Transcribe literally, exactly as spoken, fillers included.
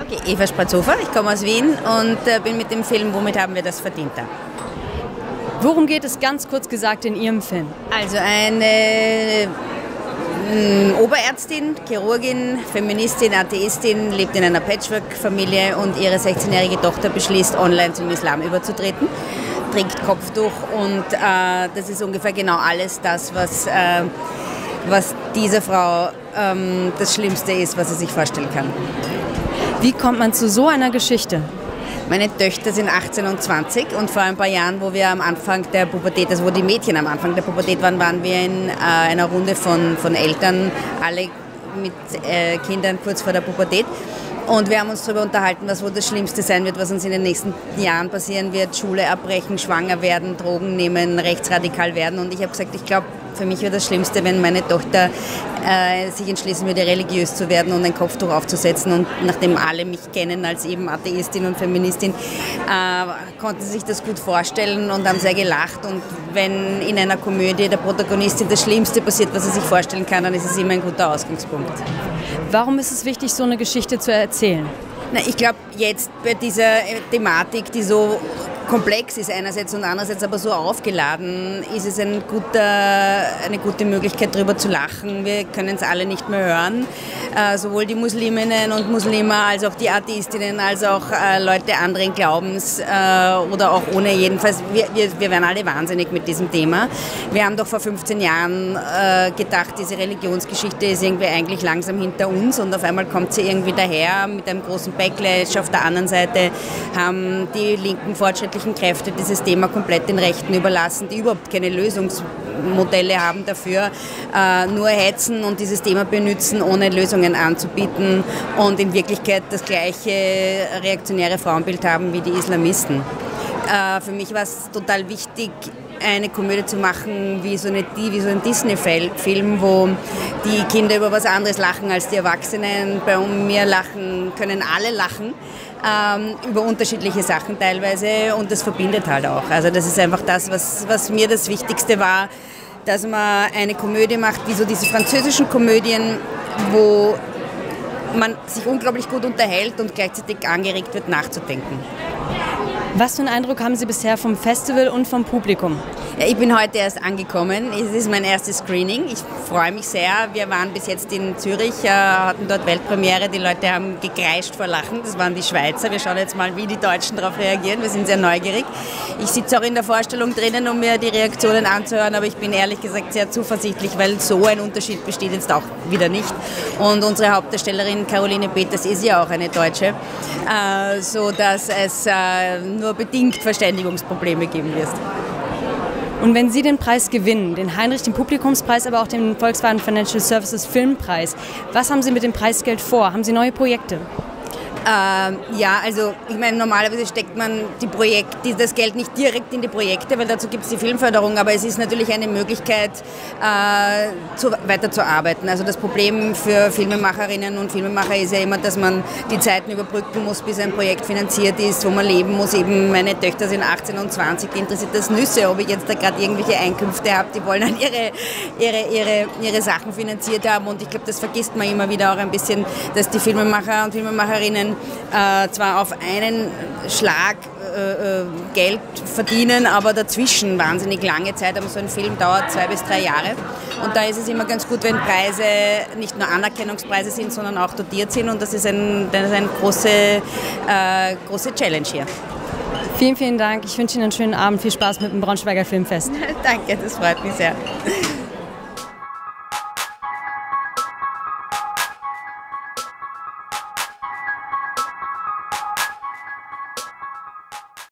Eva Spratzofer, ich komme aus Wien und äh, bin mit dem Film Womit haben wir das verdient da. Worum geht es ganz kurz gesagt in Ihrem Film? Also eine mh, Oberärztin, Chirurgin, Feministin, Atheistin, lebt in einer Patchwork-Familie und ihre sechzehnjährige Tochter beschließt, online zum Islam überzutreten, trägt Kopftuch und äh, das ist ungefähr genau alles das, was, äh, was dieser Frau ähm, das Schlimmste ist, was sie sich vorstellen kann. Wie kommt man zu so einer Geschichte? Meine Töchter sind achtzehn und zwanzig und vor ein paar Jahren, wo wir am Anfang der Pubertät, also wo die Mädchen am Anfang der Pubertät waren, waren wir in äh, einer Runde von, von Eltern, alle mit äh, Kindern kurz vor der Pubertät. Und wir haben uns darüber unterhalten, was wohl das Schlimmste sein wird, was uns in den nächsten Jahren passieren wird. Schule abbrechen, schwanger werden, Drogen nehmen, rechtsradikal werden. Und ich habe gesagt, ich glaube, für mich wäre das Schlimmste, wenn meine Tochter äh, sich entschließen würde, religiös zu werden und ein Kopftuch aufzusetzen. Und nachdem alle mich kennen als eben Atheistin und Feministin, äh, konnten sie sich das gut vorstellen und haben sehr gelacht. Und wenn in einer Komödie der Protagonistin das Schlimmste passiert, was sie sich vorstellen kann, dann ist es immer ein guter Ausgangspunkt. Warum ist es wichtig, so eine Geschichte zu erzählen? Na, ich glaube, jetzt bei dieser Thematik, die so komplex ist einerseits und andererseits aber so aufgeladen, ist es ein guter, eine gute Möglichkeit, darüber zu lachen. Wir können es alle nicht mehr hören. Äh, sowohl die Musliminnen und Muslime als auch die Atheistinnen, als auch äh, Leute anderen Glaubens äh, oder auch ohne. Jedenfalls, wir, wir, wir werden alle wahnsinnig mit diesem Thema. Wir haben doch vor fünfzehn Jahren äh, gedacht, diese Religionsgeschichte ist irgendwie eigentlich langsam hinter uns und auf einmal kommt sie irgendwie daher mit einem großen Backlash. Auf der anderen Seite haben die linken fortschrittlichen Kräfte dieses Thema komplett den Rechten überlassen, die überhaupt keine Lösungsmodelle haben dafür, äh, nur hetzen und dieses Thema benutzen, ohne Lösungen anzubieten und in Wirklichkeit das gleiche reaktionäre Frauenbild haben wie die Islamisten. Äh, für mich war es total wichtig, eine Komödie zu machen, wie so, eine, wie so ein Disney-Film, wo die Kinder über was anderes lachen als die Erwachsenen. Bei mir lachen, können alle lachen, ähm, über unterschiedliche Sachen teilweise und das verbindet halt auch. Also das ist einfach das, was, was mir das Wichtigste war, dass man eine Komödie macht, wie so diese französischen Komödien, wo man sich unglaublich gut unterhält und gleichzeitig angeregt wird, nachzudenken. Was für einen Eindruck haben Sie bisher vom Festival und vom Publikum? Ja, ich bin heute erst angekommen. Es ist mein erstes Screening. Ich freue mich sehr. Wir waren bis jetzt in Zürich, äh, hatten dort Weltpremiere. Die Leute haben gekreischt vor Lachen. Das waren die Schweizer. Wir schauen jetzt mal, wie die Deutschen darauf reagieren. Wir sind sehr neugierig. Ich sitze auch in der Vorstellung drinnen, um mir die Reaktionen anzuhören. Aber ich bin ehrlich gesagt sehr zuversichtlich, weil so ein Unterschied besteht jetzt auch wieder nicht. Und unsere Hauptdarstellerin Caroline Peters ist ja auch eine Deutsche, äh, so dass es äh, nur bedingt Verständigungsprobleme geben wird. Und wenn Sie den Preis gewinnen, den Heinrich, den Publikumspreis, aber auch den Volkswagen Financial Services Filmpreis, was haben Sie mit dem Preisgeld vor? Haben Sie neue Projekte? Ähm, ja, also ich meine, normalerweise steckt man die Projekte, das Geld nicht direkt in die Projekte, weil dazu gibt es die Filmförderung, aber es ist natürlich eine Möglichkeit, äh, zu, weiterzuarbeiten. Also das Problem für Filmemacherinnen und Filmemacher ist ja immer, dass man die Zeiten überbrücken muss, bis ein Projekt finanziert ist, wo man leben muss. Eben meine Töchter sind achtzehn und zwanzig, die interessiert das Nüsse, ob ich jetzt da gerade irgendwelche Einkünfte habe, die wollen dann ihre, ihre, ihre, ihre Sachen finanziert haben und ich glaube, das vergisst man immer wieder auch ein bisschen, dass die Filmemacher und Filmemacherinnen Äh, zwar auf einen Schlag äh, Geld verdienen, aber dazwischen wahnsinnig lange Zeit, aber so ein Film dauert zwei bis drei Jahre und da ist es immer ganz gut, wenn Preise nicht nur Anerkennungspreise sind, sondern auch dotiert sind und das ist, ein, das ist eine große, äh, große Challenge hier. Vielen, vielen Dank. Ich wünsche Ihnen einen schönen Abend. Viel Spaß mit dem Braunschweiger Filmfest. Danke, das freut mich sehr.